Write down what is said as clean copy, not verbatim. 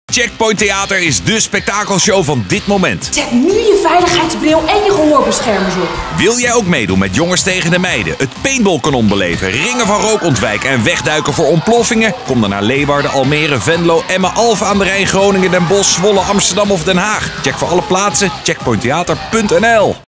Checkpoint Theater is dé spektakelshow van dit moment. Zet nu je veiligheidsbril en je gehoorbeschermers op. Wil jij ook meedoen met Jongens tegen de Meiden, het paintballkanon beleven, ringen van rook ontwijken en wegduiken voor ontploffingen? Kom dan naar Leeuwarden, Almere, Venlo, Emmen, Alphen aan de Rijn, Groningen, Den Bosch, Zwolle, Amsterdam of Den Haag. Check voor alle plaatsen checkpointtheater.nl.